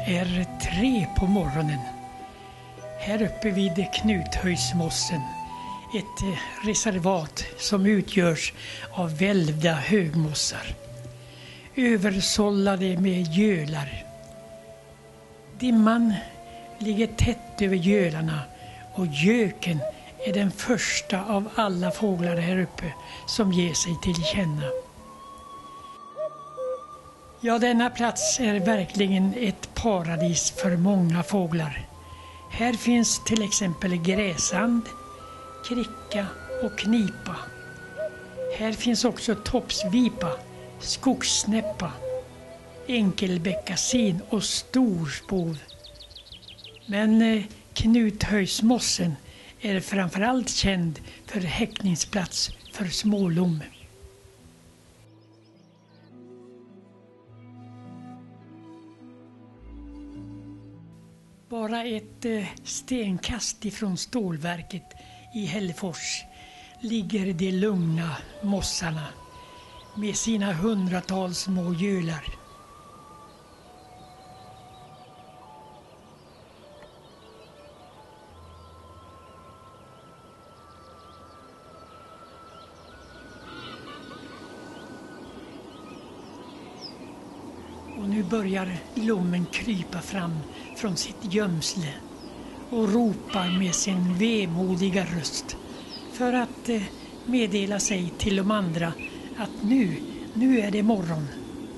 är 3 på morgonen. Här uppe vid Knuthöjsmossen, ett reservat som utgörs av välvda högmossar, översållade med gölar. Dimman ligger tätt över gölarna och göken är den första av alla fåglar här uppe som ger sig till känna. Ja, denna plats är verkligen ett paradis för många fåglar. Här finns till exempel gräsand, kricka och knipa. Här finns också topsvipa, skogssnäppa, enkelbeckasin och storspov. Men Knuthöjsmossen är framförallt känd för häckningsplats för smålom. Bara ett stenkast ifrån stålverket i Hällefors ligger de lugna mossarna med sina hundratals små gölar. Och nu börjar lommen krypa fram från sitt gömsle och ropar med sin vemodiga röst för att meddela sig till de andra att nu är det morgon.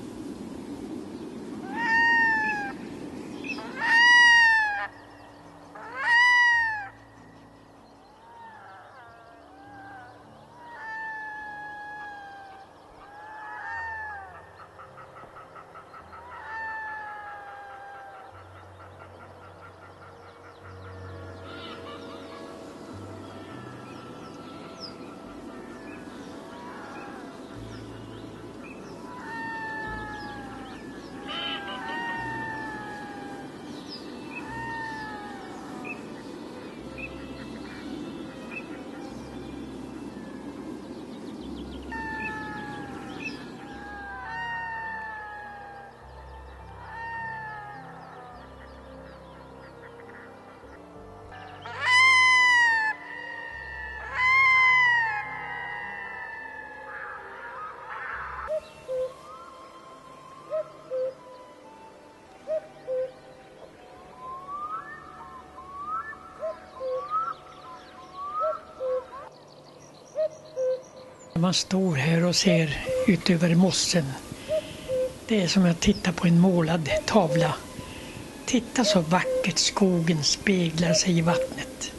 Man står här och ser ut över mossen. Det är som att titta på en målad tavla. Titta så vackert skogen speglar sig i vattnet.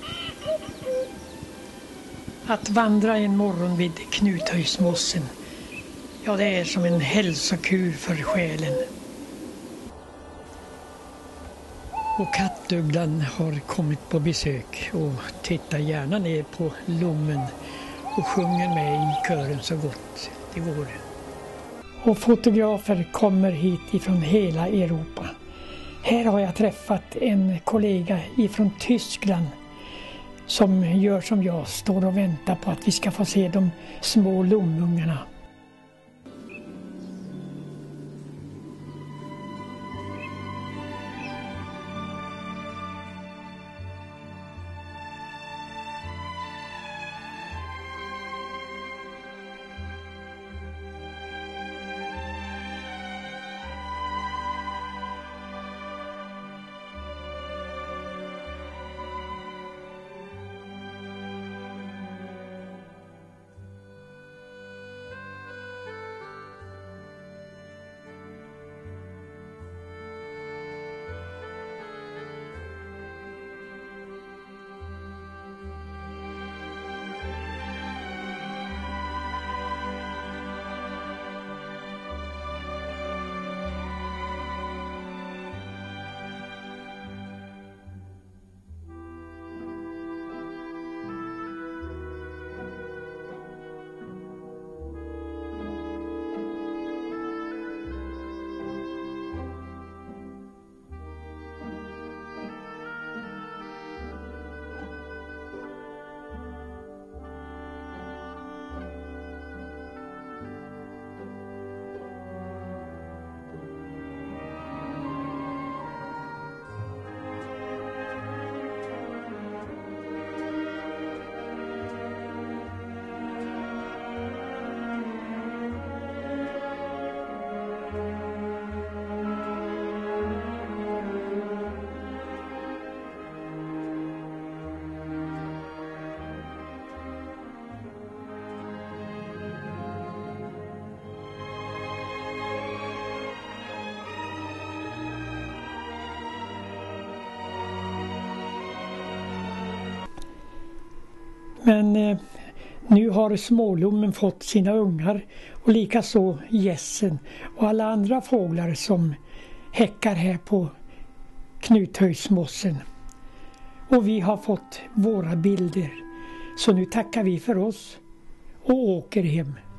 Att vandra en morgon vid Knuthöjsmossen, ja, det är som en hälsokur för själen. Och kattugglan har kommit på besök och tittar gärna ner på lommen och sjunger med i kören så gott det går. Och fotografer kommer hit ifrån hela Europa. Här har jag träffat en kollega ifrån Tyskland som gör som jag, står och väntar på att vi ska få se de små lomungarna. Men nu har smålommen fått sina ungar och likaså gässen och alla andra fåglar som häckar här på Knuthöjsmossen. Och vi har fått våra bilder. Så nu tackar vi för oss och åker hem.